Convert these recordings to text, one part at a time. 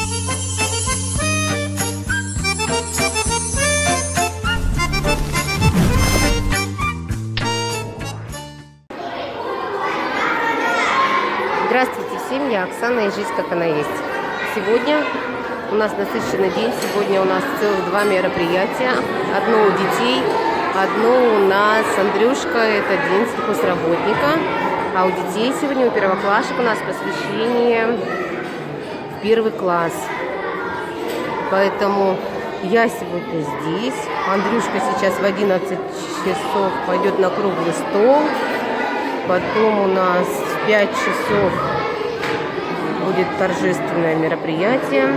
Здравствуйте всем, я Оксана и жизнь как она есть. Сегодня у нас насыщенный день, сегодня у нас целых два мероприятия. Одно у детей, одно у нас Андрюшка, это день сельхозработника. А у детей сегодня, у первоклашек у нас посвящение в первый класс. Поэтому я сегодня здесь. Андрюшка сейчас в 11 часов пойдет на круглый стол. Потом у нас в 5 часов будет торжественное мероприятие.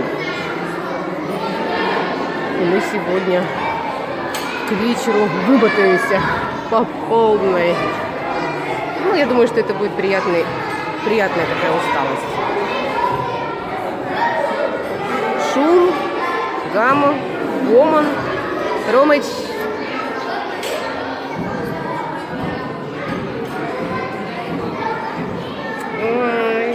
И мы сегодня к вечеру вымотаемся по полной. Ну, я думаю, что это будет приятная такая усталость. Шум, гамма, гомон. Ромыч. Ой.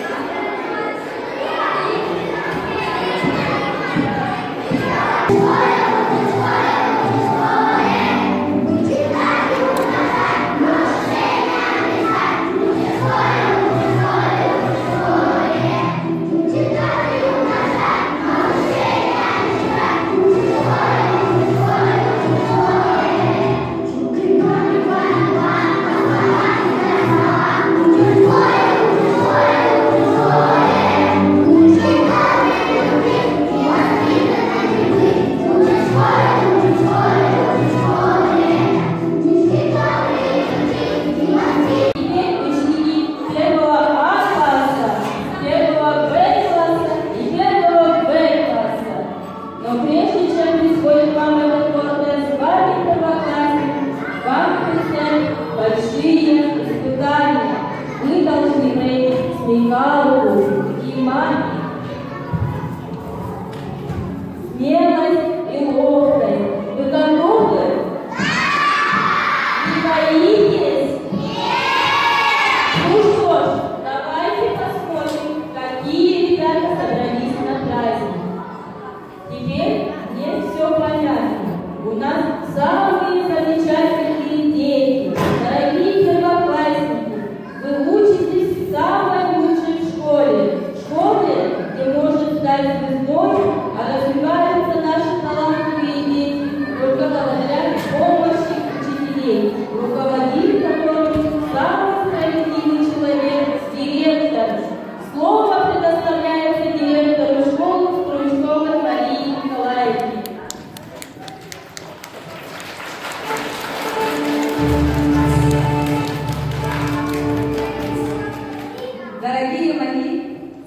Дорогие мои,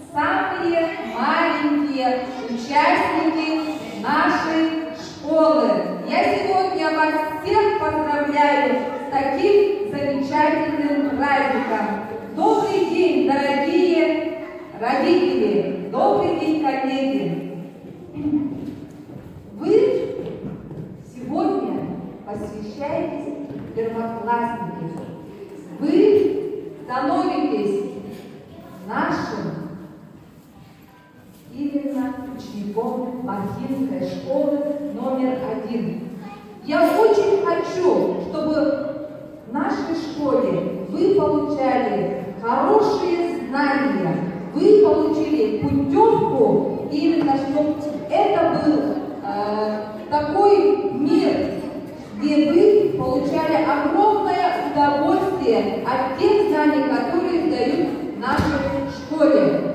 самые маленькие участники нашей школы, я сегодня вас всех поздравляю с таким замечательным праздником. Добрый день, дорогие родители, добрый день, коллеги. Вы сегодня посвящаетесь первоклассникам. Вы становитесь нашим именно учеником Махинской школы номер 1. Я очень хочу, чтобы в нашей школе вы получали хорошие знания, вы получили путевку, именно чтобы это был такой мир, где вы получали огромное удовольствие от тех знаний, которые дают в нашей школе.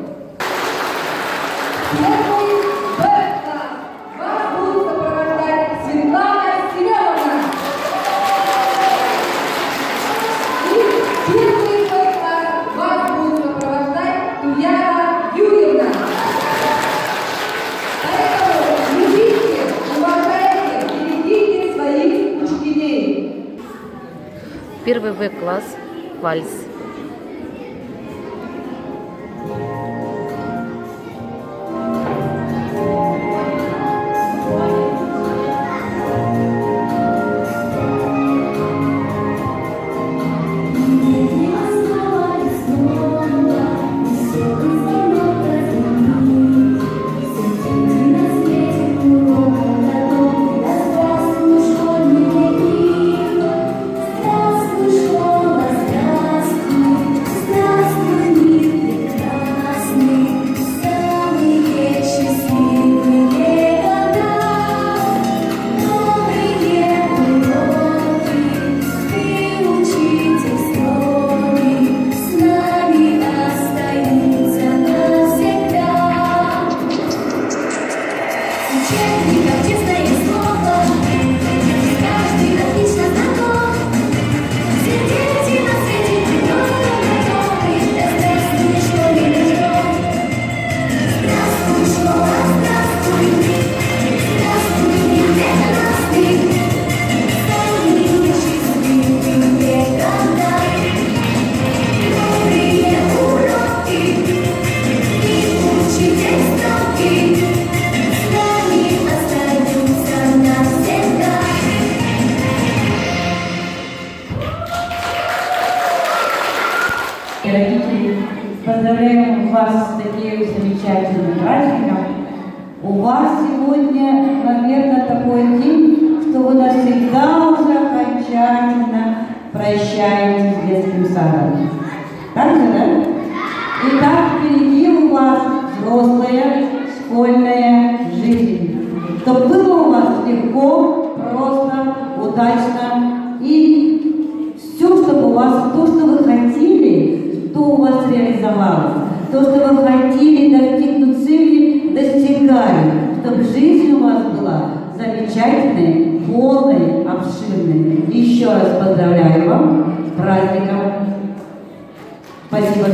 Первый Б-класс вас будет сопровождать Светлана Семеновна. И первый Б-класс вас будет сопровождать Туяна Юрьевна. Поэтому любите, уважайте, берегите своих учителей. Первый В-класс, вальс. Сердце сегодня, наверное, такой день, что вы навсегда уже окончательно прощаетесь с детским садом. Так же, да? Итак, впереди у вас взрослая школьная жизнь. Чтобы было у вас легко, просто, удачно и все, чтобы у вас, то, что вы хотели, то у вас реализовалось. То, что вы хотели достигнуть цели, достигали. Чтобы жизнь у вас была замечательной, полной, обширной. Еще раз поздравляю вам с праздником. Спасибо.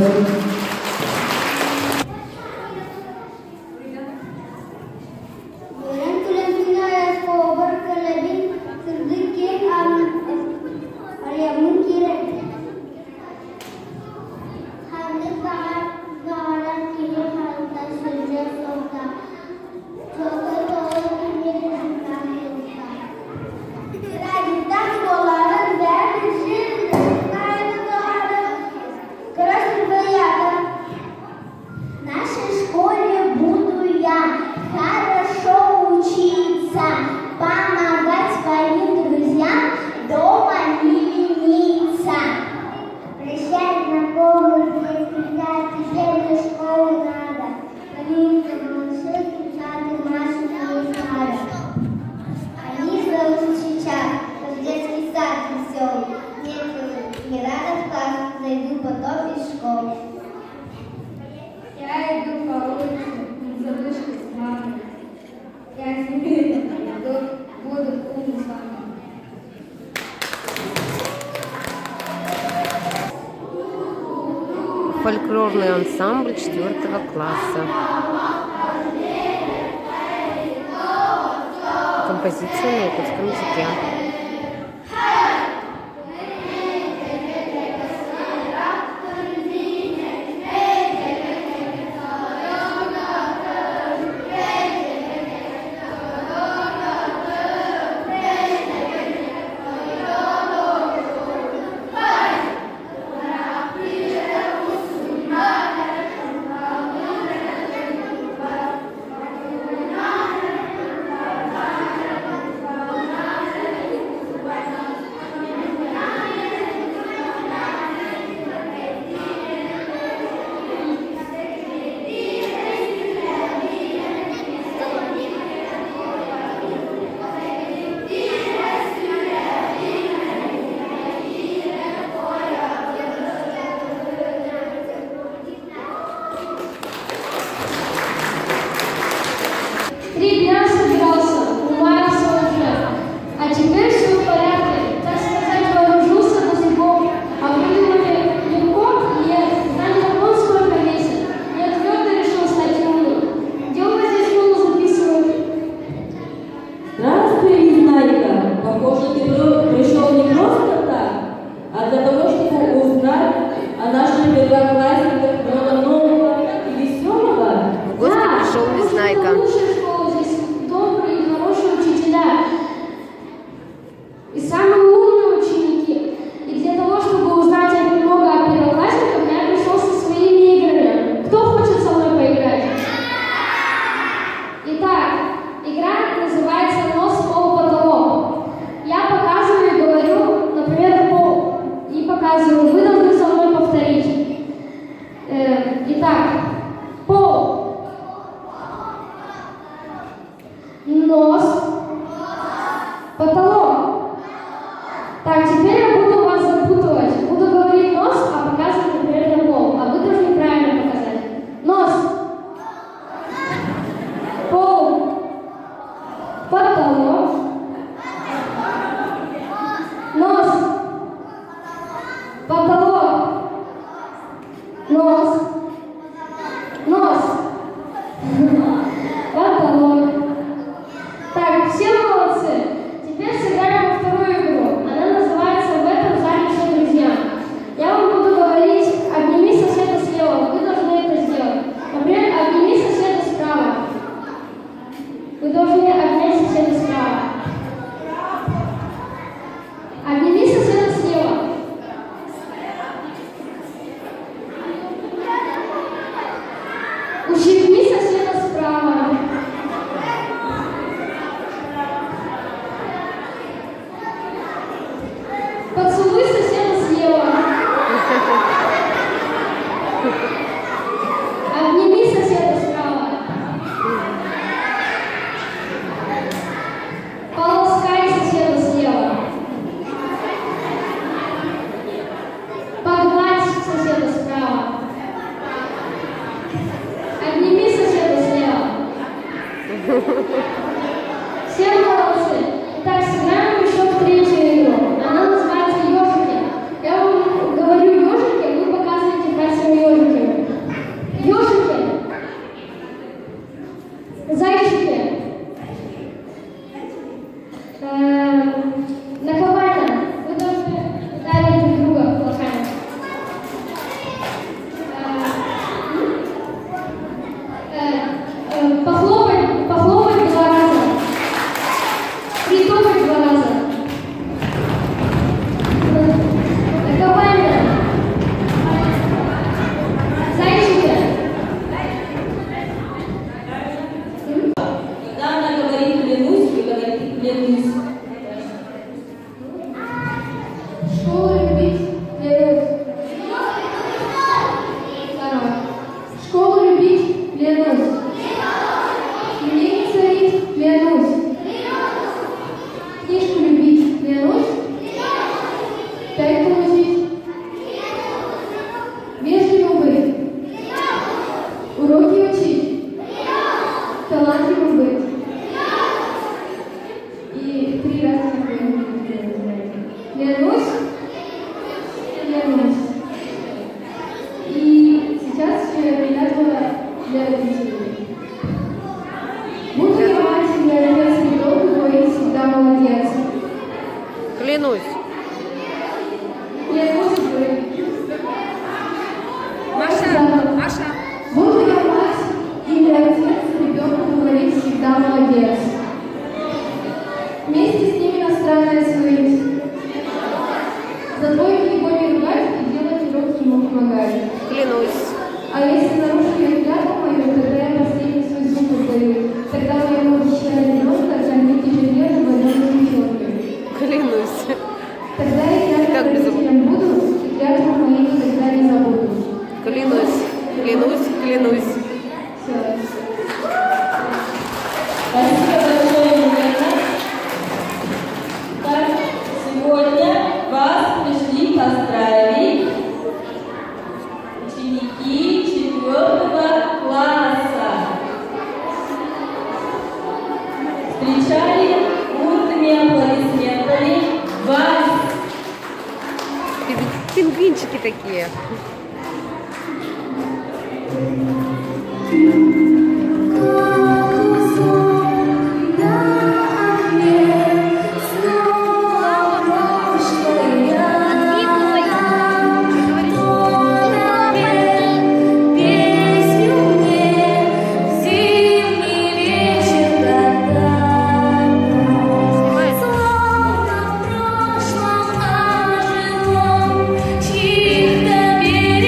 Фольклорный ансамбль 4 класса. Композиция на якутском языке. Ущипни соседа справа. Всем молодцы. Итак, сыграем еще в третью игру. Она называется «Ежики». Я вам говорю «ежики», вы показываете пальцем ежики. Ежики. Зайчики. Наковальня. Вы должны ударить друг друга кулаками. Похлопать 2 раза. Притопать 2 раза. Наковальня. Зайчики. Когда она говорит «клянусь», вы говорите «клянусь». Школу любить, клянусь. Второе. Школу любить, клянусь. Людей не царить, клянусь. Книжку любить, клянусь. 5 получить. Вежливым быть. Уроки учить. Талантливым быть. И 3 раза клянусь. Клянусь. И сейчас клятва для родителей. Буду я мать для отец ребенку говорить всегда молодец. Клянусь. Клянусь говорить. Маша. Буду я мать и для отец ребенку говорить всегда молодец. Вместе с ним иностранное освоить. За двойки его не ругать и делать уроки ему помогать. Клянусь. А если нарушили клятву мою, тогда я последний свой зуб издаю. Тогда моему обещаю ребенка кормить ежедневно водяной сгущенкой. Клянусь. Тогда я Как без родителям буду, и клятву мою никогда не забуду. Клянусь. Клянусь. Клянусь. Все. Спасибо большое, Елена. Так, сегодня вас пришли поздравить ученики 4 класса. Встречали бурными аплодисментами вас. Пингвинчики такие. Чьих-то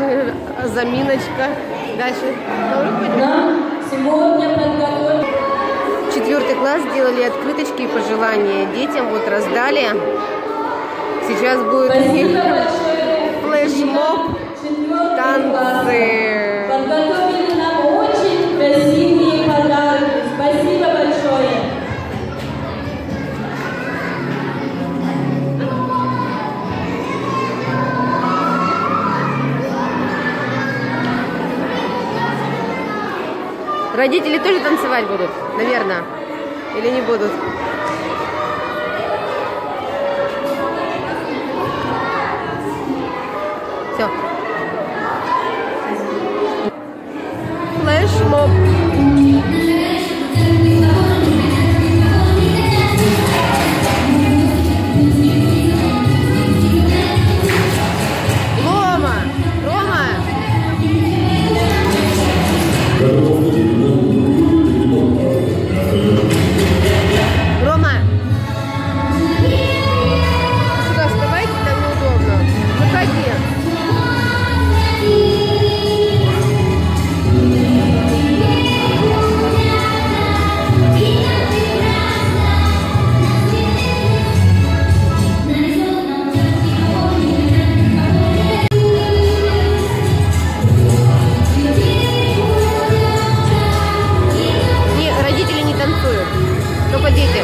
заминочка. Дальше. Нам сегодня подготовили. 4 класс сделали открыточки и пожелания детям. Вот раздали. Сейчас будет флешмоб, танцы. Подготовили нам очень красивые подарки. Спасибо большое. Родители тоже танцевать будут, наверное, или не будут? Все. Флешмоб. Рома! Рома! Рома! Сюда вставайте, там неудобно. Выходи. Родители не танцуют, только дети.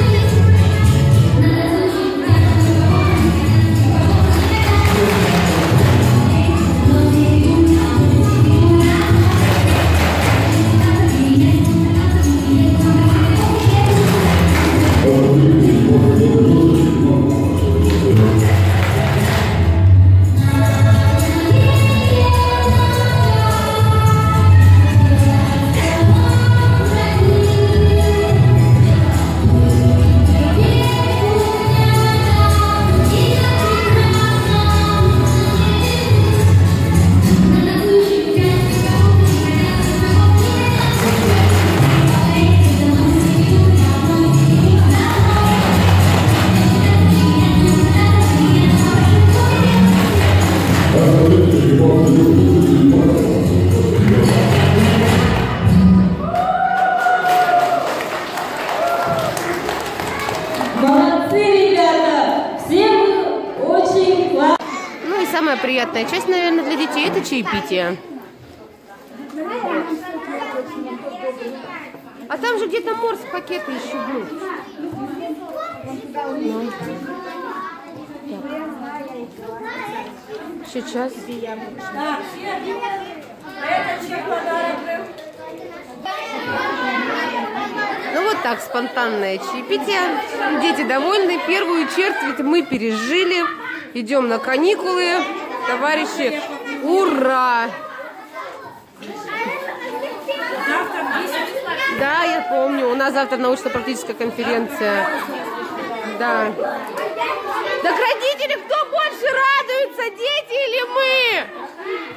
Молодцы, ребята! Все вы очень классные. Ну и самая приятная часть, наверное, для детей — это чаепитие. А там же где-то морс пакеты еще будут. Ну. Сейчас. Ну вот так, спонтанное чаепитие. Дети довольны. Первую четверть мы пережили. Идем на каникулы. Товарищи, ура! Да, я помню. У нас завтра научно-практическая конференция. Да. Так родители, кто больше радуется, дети или мы?